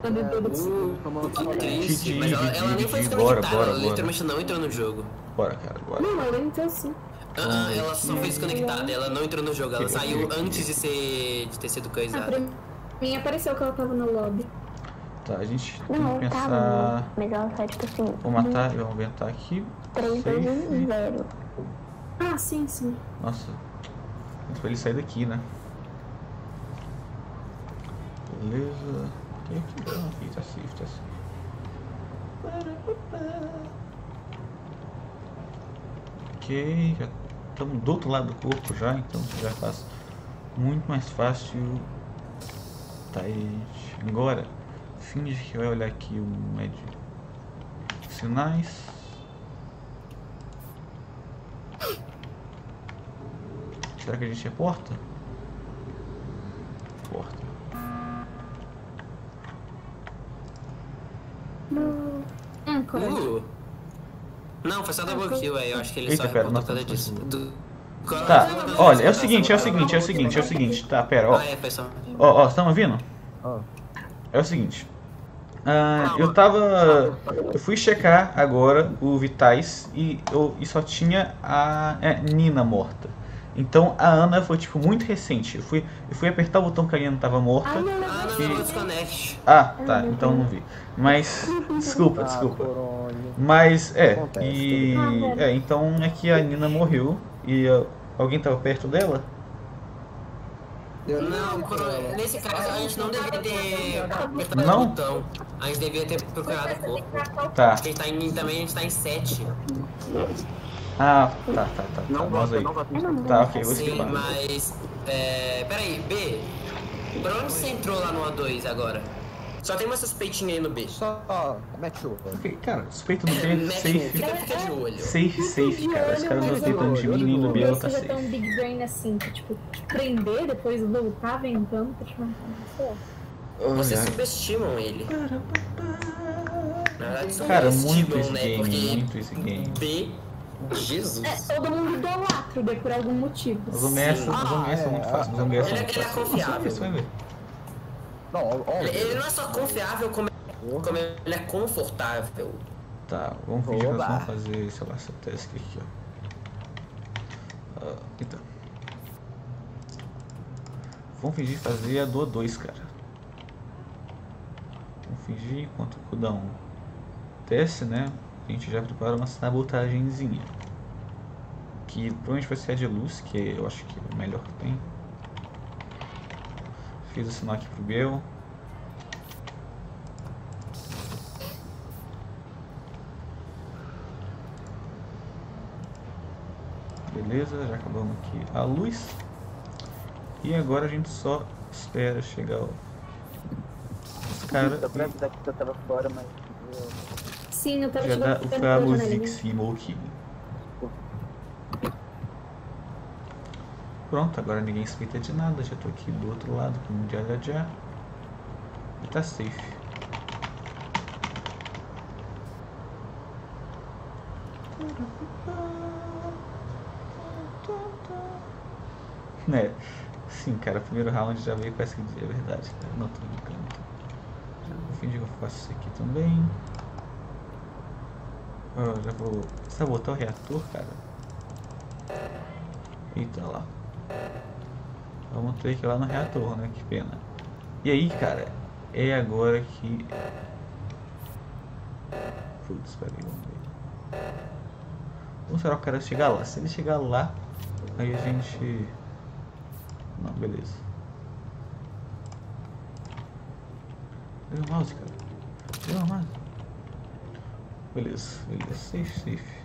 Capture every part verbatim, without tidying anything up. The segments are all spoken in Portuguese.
Uh, que triste. Mas ela, ela nem foi bora, desconectada, bora, ela bora. literalmente não entrou no jogo. Bora, cara, bora. Não, ela entrou sim. Ah, ah, ela só foi desconectada, ela não entrou no jogo, ela saiu antes de ser de ter sido coisada. Pra mim apareceu que ela tava no lobby. Tá, a gente Não, tem que pensar... tava, mas ela só, tipo assim... Vou matar, vou aumentar aqui. três, dois, um, zero. Ah, sim, sim. Nossa, pra ele sair daqui, né? Beleza. Tem aqui, não, aqui tá safe, tá safe. Ok, já estamos do outro lado do corpo já, então já faz muito mais fácil. Tá, gente. Agora, finge que vai olhar aqui o médio sinais. Será que a gente reporta? Porta. Hum, Uh. Não, foi só double kill aí, eu acho que ele Eita, só pera, reportou por nossa, causa disso. Do... Tá, olha, é o seguinte, é o seguinte, é o seguinte, é o seguinte, tá, pera, ó. Ah, é, foi só. Ó, ó, você tá me ouvindo? Ah. É o seguinte. Uh, eu tava. Eu fui checar agora o Vitais e, eu, e só tinha a é, Nina morta. Então a Ana foi tipo muito recente. Eu fui, eu fui apertar o botão que a Nina tava morta. Ah, não, Ah, não, e... não, desconecte. Ah, tá, então não vi. Mas. Desculpa, desculpa. Mas é. E. É, então é que a Nina morreu. E uh, alguém tava perto dela? Não, por- nesse caso a gente não devia ter apertado Não? o botão. A gente devia ter procurado o corpo. Tá. Porque a gente tá em, também a gente tá em sete. Ah, tá, tá, tá. Não Vamos gosta, aí. não gosta. Tá, ok, vou Sim, esquipar. mas. É, peraí, B. Pra onde você entrou lá no A dois agora? Só tem uma suspeitinha aí no B. Só mete o... Ok, cara, suspeito do B, Mete, safe. fica, fica de olho. Safe, safe, cara. Os caras não aceitam de mim nem do B, ela tá Você já tá um safe. big brain assim, que, tipo, prender, depois voltar ventando pra te matar. Sei lá. Vocês Olha, subestimam ele. Na verdade, cara, subestimam, muito esse né? game, Porque muito esse game. B. Jesus. É, todo mundo idolatra o B por algum motivo. Os homens Sim. os homens são muito fáceis, os homens são Ele é- muito ele é fáceis. confiável. Você vai ver. Não, óbvio. Ele, ele não é só confiável, como, como ele é confortável. Tá, vamos fingir que nós Oba. vamos fazer, sei lá, essa task aqui, ó. Ah, então. Vamos fingir fazer a do dois, cara. Vamos fingir enquanto o cooldown desce, né? A gente já prepara uma sabotagenzinha. Que provavelmente vai ser a de luz, que eu acho que é o melhor que tem. Fiz o sinal aqui pro Bel. Beleza, já acabamos aqui a luz. E agora a gente só espera chegar o... os caras. Eu pra avisar que eu tava fora, mas... Sim, eu tava Já dá o tirando pela famoso janelinha. Smoke. Pronto, agora ninguém suspeita de nada. Já tô aqui do outro lado com o já já já. E tá safe. Né? Sim, cara, o primeiro round já veio com essa ideia, é verdade, cara. Não tô brincando. Vou fingir que eu faço isso aqui também. Eu já vou sabotar o reator, cara. Eita lá. Vamos ter que ir lá no reator, né? Que pena. E aí, cara, é agora que... Putz, peraí, vamos ver. Vamos esperar o cara chegar lá. Se ele chegar lá, aí a gente... Não, beleza. Cadê o mouse, cara? Cadê o mouse? Beleza, beleza. Safe, safe.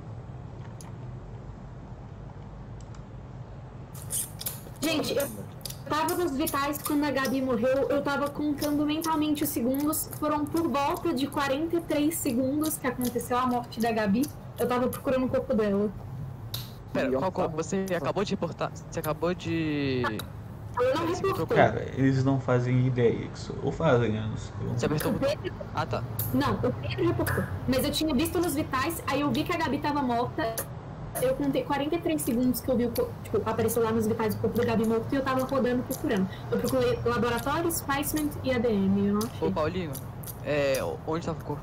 Gente, eu tava nos vitais quando a Gabi morreu, eu tava contando mentalmente os segundos. Foram por volta de quarenta e três segundos que aconteceu a morte da Gabi. Eu tava procurando o corpo dela. Pera, qual, qual, você acabou de reportar? Você acabou de... Eu não reportou. Cara, eles não fazem ideia disso. Ou fazem, eu não sei. Você apertou... O Pedro- Ah, tá. Não, o Pedro reportou. Mas eu tinha visto nos vitais, aí eu vi que a Gabi tava morta. Eu contei quarenta e três segundos que eu vi o corpo, tipo, apareceu lá nos vitais o corpo da Gabi morto e eu tava rodando procurando. Eu procurei laboratório, Spicement e A D M, eu não achei. Ô, Paulinho, é, onde tava o corpo?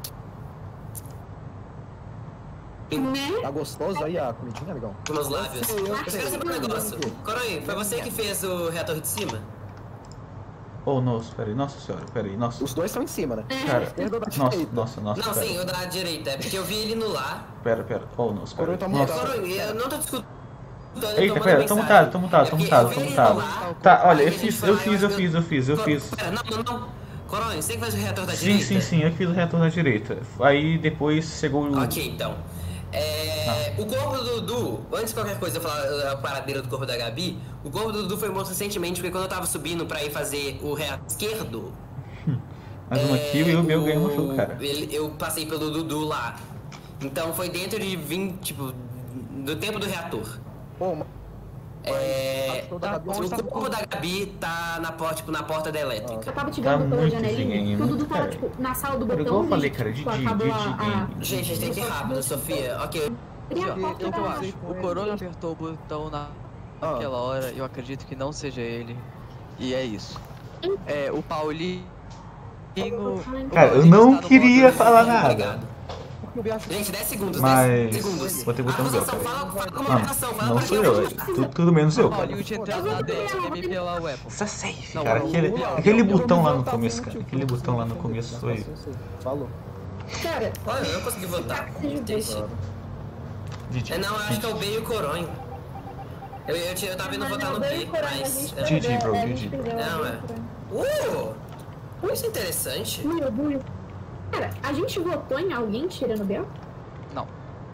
Né? Tá gostoso aí a comidinha, amigão? Nos lábios. Eu Eu quero saber um negócio. Coronho, foi você que fez o reator de cima? Oh, nossa, peraí, nossa senhora, peraí, nossa. Os dois estão em cima, né? Cara, Esquerda ou da nossa, direita? nossa, nossa, Não, pera. sim, o da direita. É porque eu vi ele no lá. Pera, pera. Oh, nossa, pera. Coronho tá Nossa. mutado. Coronho, eu não tô discutindo. Eita, pera, tô mutado, tô mutado, tô mutado, tô mutado. Tá, olha, eu fiz, eu fiz, eu fiz, eu fiz, eu fiz. Pera, não, não, não. Coronho, você que faz o reator da Sim, direita? sim, sim, eu fiz o reator na direita. Aí depois chegou o... Ok, então. É, o corpo do Dudu, antes de qualquer coisa eu falar a paradeira do corpo da Gabi, o corpo do Dudu foi morto recentemente porque quando eu tava subindo pra ir fazer o reator esquerdo, Mais uma kill e o meu ganhou no jogo, cara. ele- eu passei pelo Dudu lá. Então foi dentro de vinte, tipo, do tempo do reator. Pô, mas É, toda a tá Gabi- bom. o corpo da Gabi tá na porta, tipo, na porta da elétrica. Eu tava te Tá vendo pela muito janelinha, zinguinho, que o Dudu muito, tava, cara. tipo, na sala do Era botão. igual eu falei, e, cara, de tipo, de acabou de a- de a- game. Gente, a gente tem que ir rápido, Sofia. Ok, Abri a Eu, porta eu, e tava- acho, o Corona apertou o botão na, Ah. naquela hora, eu acredito que não seja ele. E é isso. É, o Paulinho... o Cara, eu Paulinho não está no queria modo- falar nada. obrigado. Gente, dez segundos, Mas dez segundos. vou ter que botar no Acusação, meu, fala, fala com uma Não, acusação, fala não pra sou quem eu, é é tudo, tudo menos eu, O cara. Paulinho tinha entrado na D M pela Weapon. Tá safe, Não, cara. não, Aquele, não, aquele não, botão lá no Tá começo, sem cara. motivo, Aquele tá botão sem lá no motivo, começo tá foi. sem motivo. Falou. Cara, Olha, eu não consegui votar. Triste. Didi, É, não, eu acho que é o B e o Coronho. Eu, eu, tinha- eu tava indo votar no B, mas... é- G G, bro, G G. Não, é. Uh! Isso é interessante. Buio, buio. Cara, a gente votou em alguém tirando o Bel? Não.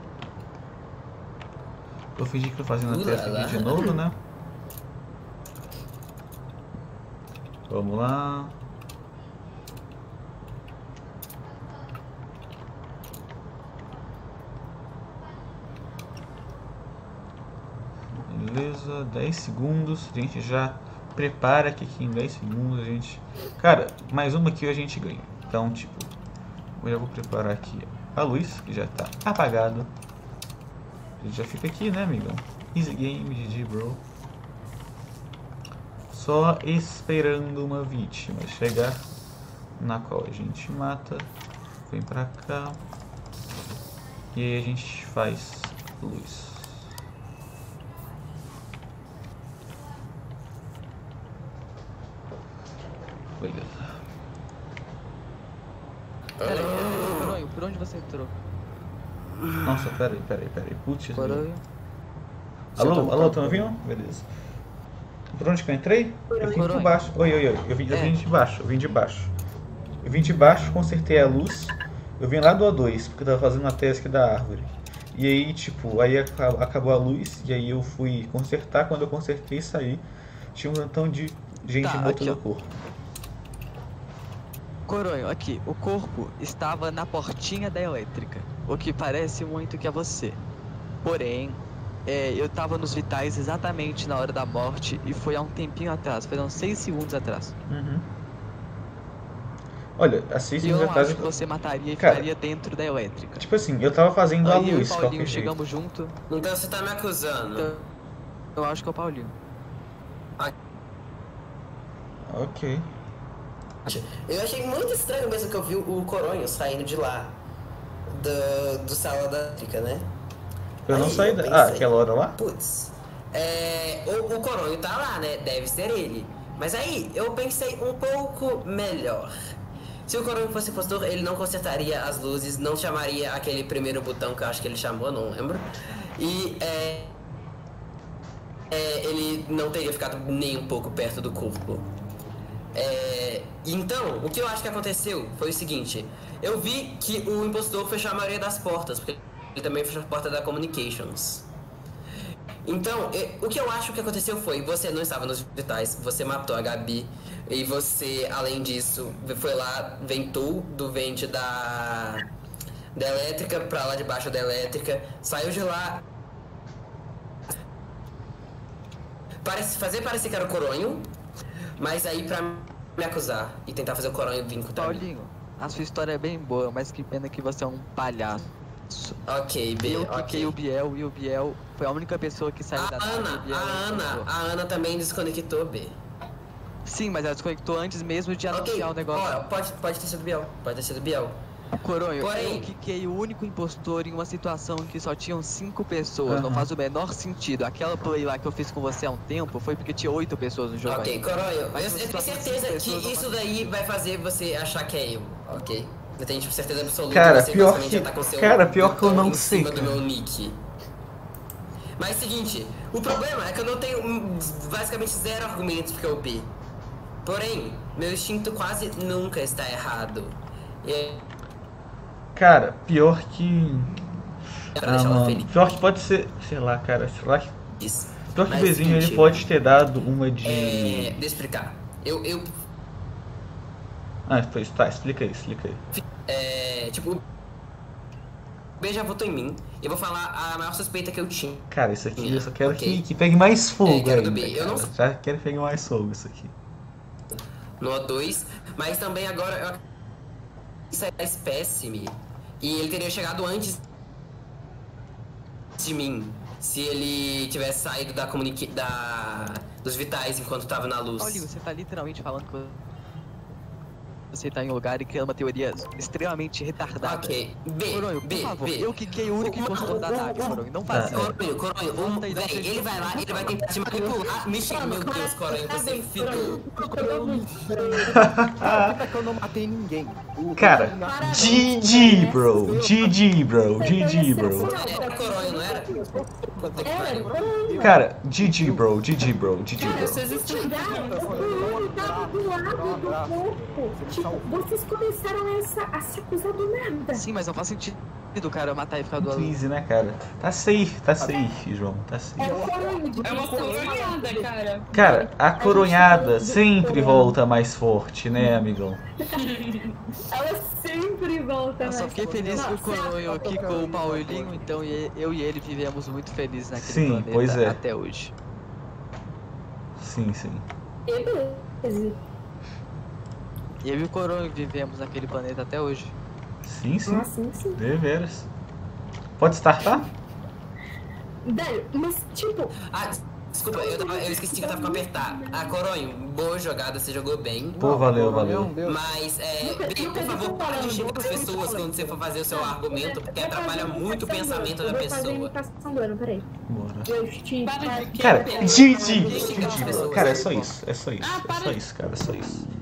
Eu fingi que tô fazendo a Uh, testa lá, aqui lá. de novo, né? Vamos lá. Beleza, dez segundos. A gente já prepara que aqui em dez segundos a gente... Cara, mais uma aqui a gente ganha. Então, tipo, eu já vou preparar aqui a luz, que já tá apagado. A gente já fica aqui, né, amigão? Easy game, G G, bro. Só esperando uma vítima chegar, na qual a gente mata. Vem pra cá. E aí a gente faz luz. Beleza. Pera aí, Coronho, por onde você entrou? Nossa, peraí, peraí, peraí. Putz, Coronho. alô, alô, tá me ouvindo? Beleza. Por onde que eu entrei? Eu vim por Coronho. baixo. Oi, oi, oi. Eu vim, eu É. vim de baixo, eu vim de baixo. Eu vim de baixo, consertei a luz. Eu vim lá do A dois, porque eu tava fazendo a task da árvore. E aí, tipo, aí aca- acabou a luz, e aí eu fui consertar. Quando eu consertei e saí, tinha um montão de gente Tá, morta aqui, no ó. corpo. Coronho, aqui, o corpo estava na portinha da elétrica, o que parece muito que é você. Porém, é, eu tava nos vitais exatamente na hora da morte e foi há um tempinho atrás, foi há uns seis segundos atrás. Uhum. Olha, há seis E eu segundos não atrás. acho que você mataria e Cara, ficaria dentro da elétrica. Tipo assim, eu tava fazendo a Aí eu e luz, o qualquer Paulinho jeito. chegamos junto, Então você tá me acusando. então eu acho que é o Paulinho. Ok. Eu achei muito estranho mesmo que eu vi o Coronho saindo de lá. Do, do sala da elétrica, né? Eu não Aí saí eu da. pensei, Ah, aquela hora lá? Putz. É, o, o Coronho tá lá, né? Deve ser ele. Mas aí eu pensei um pouco melhor. Se o Coronho fosse impostor, ele não consertaria as luzes, não chamaria aquele primeiro botão que eu acho que ele chamou, não lembro. E é, é, ele não teria ficado nem um pouco perto do corpo. É, então, o que eu acho que aconteceu foi o seguinte: eu vi que o impostor fechou a maioria das portas, porque ele também fechou a porta da Communications. Então, e- o que eu acho que aconteceu foi: você não estava nos vitais, você matou a Gabi, e você, além disso, foi lá, ventou do vente da, da elétrica pra lá debaixo da elétrica, saiu de lá. Parece, fazer parecer que era o Coronho, mas aí pra me acusar e tentar fazer o Coronho vir contra mim. Paulinho, a sua história é bem boa, mas que pena que você é um palhaço. Ok, B, Eu ok. quiquei o Biel e o Biel foi a única pessoa que saiu A da nave. Ana, o Biel a Ana, encontrou. a Ana também desconectou B. Sim, mas ela desconectou antes mesmo de Ok, anunciar o negócio. ó, pode, pode ter sido Biel, pode ter sido Biel. Coronho, Porém- eu quiquei o único impostor em uma situação em que só tinham cinco pessoas. Não Aham. faz o menor sentido. Aquela play lá que eu fiz com você há um tempo foi porque tinha oito pessoas no jogo. Ok, ainda. Coronho, eu, Mas eu uma tenho situação de certeza cinco que pessoas não isso faz daí vai fazer você achar que é eu, ok? Eu tenho tipo, certeza absoluta Cara, que você pior basicamente que- já tá com seu cara, pior que eu botão não em sei, cima do cara. meu nick. Mas seguinte, o problema é que eu não tenho hum, basicamente zero argumentos porque eu P. Porém, meu instinto quase nunca está errado. E Cara, pior que. é pra Ah, deixar ela mano. feliz. Pior que pode ser. Sei lá, cara. Sei lá que. Pior que o Mas Bezinho ele seguinte, pode ter dado uma de. É, deixa eu explicar. Eu, eu Ah, pois tá, explica aí, explica aí. é, tipo, o B já votou em mim. Eu vou falar a maior suspeita que eu tinha. Cara, isso aqui eu só quero Ok. que, que pegue mais fogo É, quero do ainda, B. Eu não cara. Já quero que pegue mais fogo isso aqui. No O dois, mas também agora eu isso é espécime e ele teria chegado antes de mim se ele tivesse saído da comunique da dos vitais enquanto tava na luz. Paulinho, você tá literalmente falando que você tá em um lugar e criando uma teoria extremamente retardada. Ok, B, Coronho, por B, favor, B. eu quiquei o único impostor da nave, Coronho. Não faz Ah, isso. Coronho, Coronho, um, Volta e dá um véi, beijo. ele vai lá, ele vai tentar te manipular. Mentira, meu Deus, Coronho, você ficou. Acredita que eu não matei ninguém. O- Cara, o- G G, bro. G G, bro. G G, bro. Era Coronho, não era? Cara, G G, bro. G G, bro. G G, Cara, bro. vocês estudaram, o Coronho tava do lado do corpo. Tipo, vocês começaram a, essa, a se acusar do nada. Sim, mas não faz sentido o cara matar e ficar do Muito lado. easy, né, cara? Tá safe, tá safe, João. Tá safe. É o Coronho de É uma coronhada, cara. Cara, a coronhada sempre volta mais forte, né, amigão? Ela sempre volta. Eu só mais fiquei forte. feliz que o Nossa, Coronho quicou o Paulinho, então e- eu e ele vivemos muito felizes naquele Sim, planeta pois é. até hoje. Sim, sim. beleza. E eu e o Coronho vivemos naquele planeta até hoje. Sim, sim. Ah, sim, sim. Deveras. Pode startar? Velho, mas tipo, Ah, desculpa, eu, tava- eu esqueci que eu tava com apertar. Ah, Coronho, boa jogada, você jogou bem. Pô, valeu, Não, valeu. Deus. Mas, é, B, por favor, para de xingar as pessoas quando você for fazer o seu argumento, porque atrapalha muito o pensamento da eu vou fazer a pessoa. imitação do ano, peraí. Bora. Eu te... Para de Cara, querer. G G, G G, bro. Cara, é só isso. É só isso. Ah, É para só de- isso, cara. É só isso.